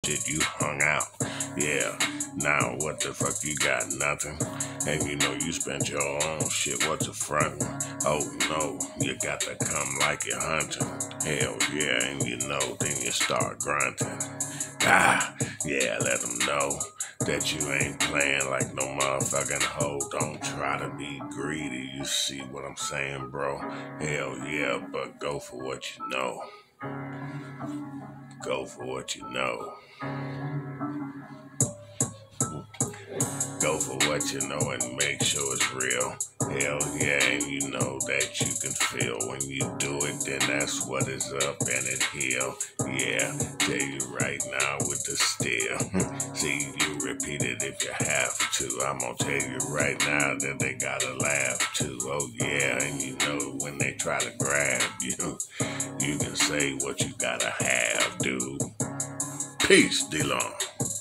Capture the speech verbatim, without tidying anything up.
shit, you hung out. Yeah, now what the fuck, you got nothing? And you know you spent your own shit, what's a front? Oh no, you got to come like you're hunting. Hell yeah, and you know, then you start grunting. Ah, yeah, let them know that you ain't playing like no motherfucking hoe. Don't try to be greedy, you see what I'm saying, bro? Hell yeah, but go for what you know. Go for what you know. Go for what you know and make sure it's real. Hell yeah, and you know that you can feel when you do it, then that's what is up and it heal. Yeah, tell you right now with the steel. See, you repeat it if you have to. I'm gonna tell you right now that they gotta laugh too. Oh yeah, and you know when they try to grab you, you can say what you gotta have, dude. Peace, D-Long.